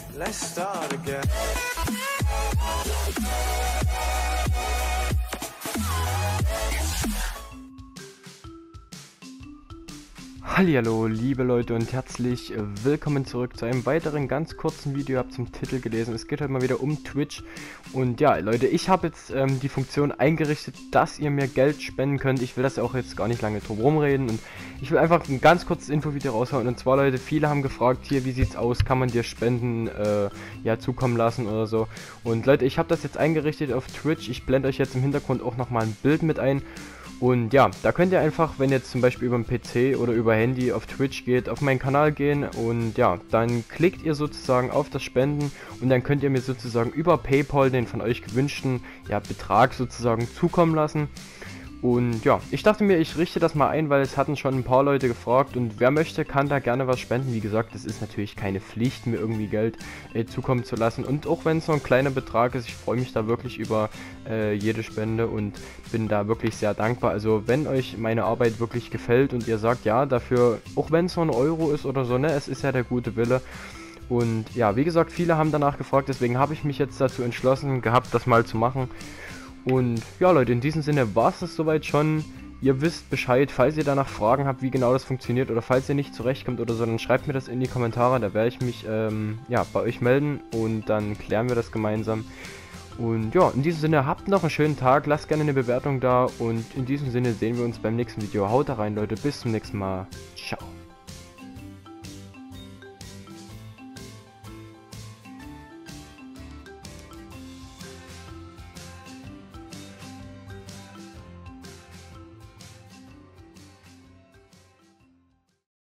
Let's start again. Hallihallo, liebe Leute und herzlich willkommen zurück zu einem weiteren ganz kurzen Video. Ihr habt zum Titel gelesen, es geht heute mal wieder um Twitch. Und ja, Leute, ich habe jetzt die Funktion eingerichtet, dass ihr mir Geld spenden könnt. Ich will das auch jetzt gar nicht lange drum rumreden und ich will einfach ein ganz kurzes Infovideo raushauen. Und zwar, Leute, viele haben gefragt, hier, wie sieht's aus, kann man dir Spenden ja zukommen lassen oder so. Und Leute, ich habe das jetzt eingerichtet auf Twitch. Ich blende euch jetzt im Hintergrund auch nochmal ein Bild mit ein. Und ja, da könnt ihr einfach, wenn ihr jetzt zum Beispiel über den PC oder über Handy auf Twitch geht, auf meinen Kanal gehen und ja, dann klickt ihr sozusagen auf das Spenden und dann könnt ihr mir sozusagen über PayPal den von euch gewünschten Betrag sozusagen zukommen lassen. Und ja, ich dachte mir, ich richte das mal ein, weil es hatten schon ein paar Leute gefragt und wer möchte, kann da gerne was spenden. Wie gesagt, es ist natürlich keine Pflicht, mir irgendwie Geld zukommen zu lassen. Und auch wenn es so ein kleiner Betrag ist, ich freue mich da wirklich über jede Spende und bin da wirklich sehr dankbar. Also wenn euch meine Arbeit wirklich gefällt und ihr sagt, ja, dafür, auch wenn es nur ein Euro ist oder so, ne, es ist ja der gute Wille. Und ja, wie gesagt, viele haben danach gefragt, deswegen habe ich mich jetzt dazu entschlossen gehabt, das mal zu machen. Und ja, Leute, in diesem Sinne war es soweit schon. Ihr wisst Bescheid, falls ihr danach Fragen habt, wie genau das funktioniert oder falls ihr nicht zurechtkommt oder so, dann schreibt mir das in die Kommentare, da werde ich mich bei euch melden und dann klären wir das gemeinsam. Und ja, in diesem Sinne, habt noch einen schönen Tag, lasst gerne eine Bewertung da und in diesem Sinne sehen wir uns beim nächsten Video. Haut da rein, Leute, bis zum nächsten Mal. Ciao.